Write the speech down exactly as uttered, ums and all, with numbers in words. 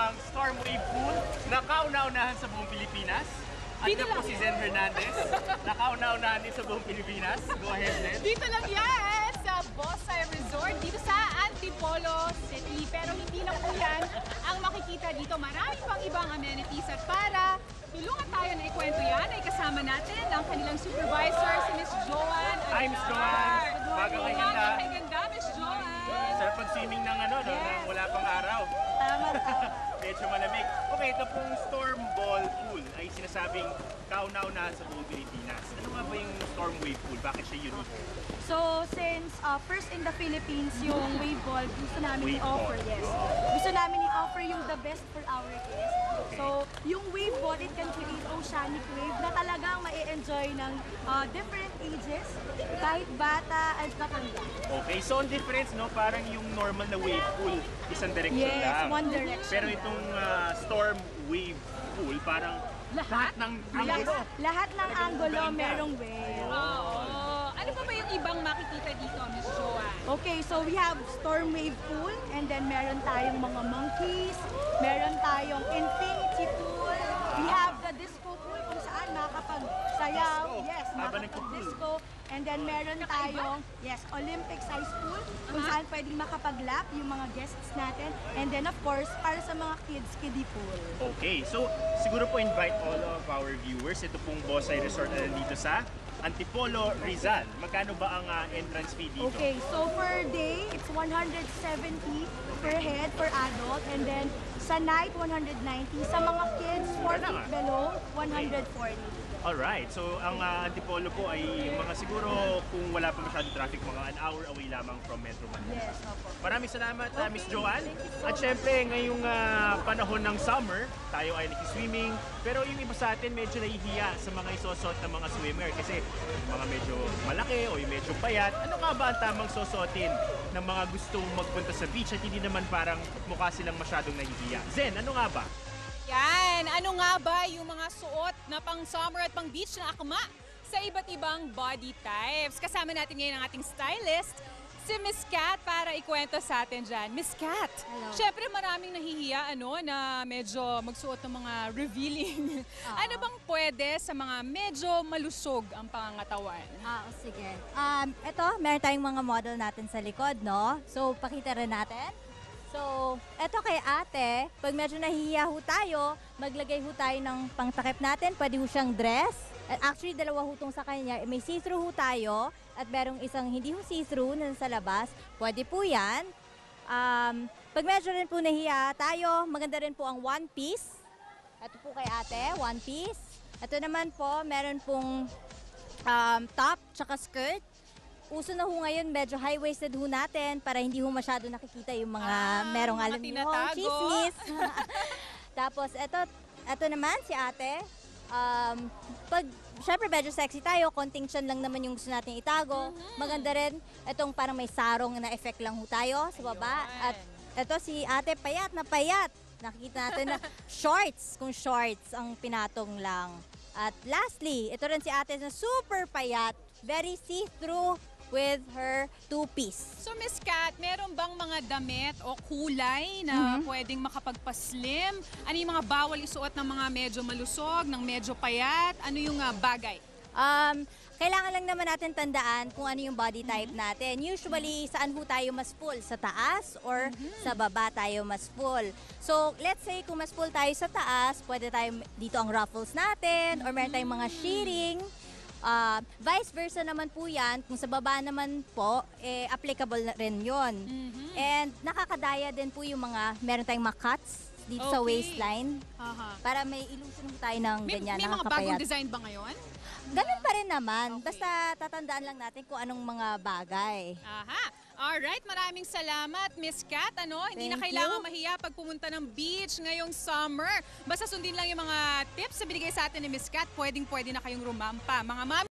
ginagawang storm wave pool na kauna-unahan sa buong Pilipinas. At Dito na po lang. si Zen Hernandez, na kauna-unahan din sa buong Pilipinas. Go ahead, Zen. Dito lang yan sa Bosay Resort, dito sa Antipolo City. Pero hindi lang po yan ang makikita dito. Marami pang ibang amenities at para tulungan tayo na ikwento yan, ay kasama natin ang kanilang supervisor, si Miss Joanne. Hi, Miss Joanne. Good Baga morning. kay ganda. Kay ganda, Miss Joanne. Sarap pag-swimming ng ano, no, nang wala pang araw. Tama, tama. Medyo malamig. Okay, ito pong storm ball pool ay sinasabing kauna-unahan sa buong Pilipinas. Ano nga ba yung storm wave pool? Bakit siya unique? So, since uh, first in the Philippines yung wave ball, gusto namin Wave i-offer, ball. yes. Gusto namin i-offer yung the best for our guests. Okay. So, yung wave ball, it can create oceanic wave na talagang ma-enjoy ng uh, different ages, kahit bata at matanda. Okay, so ang difference, no, parang yung normal na wave pool, isang direction Yes, lang. one direction. Pero itong ah, storm wave pool, parang lahat, ng Lahat, angulo. lahat ng angulo Ganda. merong wave. Oo. Ano pa ba yung ibang makikita dito, Miss Joanne? Okay, so we have storm wave pool and then meron tayong mga monkeys, meron tayong infinity pool, we have the disco pool kung saan makakapagsayaw, Disco? yes, Habang makakapag-disco, and then meron tayong, yes, Olympic size pool kung saan pwedeng makapag-lap yung mga guests natin, and then of course, para sa mga kids, kiddie pool. Okay, so siguro po invite all of our viewers. Ito pong Bosay Resort na nandito sa Antipolo, Rizal. Magkano ba ang ah, entrance fee dito? Okay, so per day, it's one hundred seventy per head per adult, and then sa night, one hundred ninety. Sa mga kids, four Wala nga. feet below, one hundred forty. Alright, so ang ah, Antipolo po ay mga siguro kung wala pa masyadong traffic, mga an hour away lamang from Metro Manila. Yes, opo. Maraming salamat, ah, Miss Okay, Joanne. thank you so At syempre, ngayong ah, panahon ng summer, tayo ay nag-swimming. Pero yung iba sa atin medyo nahihiya sa mga isusot ng mga swimmer kasi mga medyo malaki o yung medyo payat. Ano nga ba ang tamang susuotin ng mga gustong magpunta sa beach at hindi naman parang mukha silang masyadong nahihiya? Zen, ano nga ba? Yan, ano nga ba yung mga suot na pang summer at pang beach na akma sa iba't ibang body types? Kasama natin ngayon ang ating stylist, si Miss Kat, para ikwento sa atin dyan. Miss Kat, Hello. syempre maraming nahihiya ano, na medyo magsuot ng mga revealing. Ah. Ano bang pwede sa mga medyo malusog ang pangangatawan? Ah, oh, sige. Um, ito, meron tayong mga model natin sa likod, no? So, pakita rin natin. So, ito kay ate, pag medyo nahihiya ho tayo, maglagay ho tayo ng pangtakip natin. Pwede ho siyang dress. At actually, dalawa hutong sa kanya. May see-through ho tayo at merong isang hindi ho see-through na sa labas. Pwede po yan. Um, pag medyo rin po nahihiya tayo, maganda rin po ang one piece. Ito po kay ate, one piece. Ito naman po, meron pong um, top tsaka skirt. Uso na ho ngayon, medyo high-waisted ho natin para hindi ho masyado nakikita yung mga Ah, merong mga alam niyo, tinatago. chismis. Tapos, ito, ito naman, si ate. Um, pag, syempre, medyo sexy tayo, konting chan lang naman yung gusto natin itago. Mm-hmm. Maganda rin, itong parang may sarong na effect lang ho tayo sa baba. Ayun. At ito, si ate, payat na payat. Nakikita natin na shorts, kung shorts ang pinatong lang. At lastly, ito rin si ate na super payat, very see-through, with her two-piece. So, Miss Kat, meron bang mga damit o kulay na pwedeng makapagpaslim? Ano yung mga bawal isuot ng mga medyo malusog, ng medyo payat? Ano yung ah, bagay? Um, kailangan lang naman natin tandaan kung ano yung body type natin. Usually, saan ho tayo mas full? Sa taas or sa baba tayo mas full? So, let's say kung mas full tayo sa taas, pwede tayo dito ang ruffles natin or meron tayong mga shearing. Uh, vice versa naman po yan, kung sa baba naman po, eh, applicable na rin yun. Mhm. And nakakadaya din po yung mga, meron tayong mga cuts dito sa Okay. waistline Aha. para may illusion po tayo ng May, ganyan, may mga nakakapayat. bagong design ba ngayon? Ganun pa rin naman, Okay. basta tatandaan lang natin kung anong mga bagay. Aha. Alright, maraming salamat, Miss Kat. Ano, hindi na Thank kailangan you. mahiya pag pumunta ng beach ngayong summer. Basta sundin lang yung mga tips na binigay sa atin ni Miss Kat, pwedeng-pwede na kayong rumampa. Mga mami,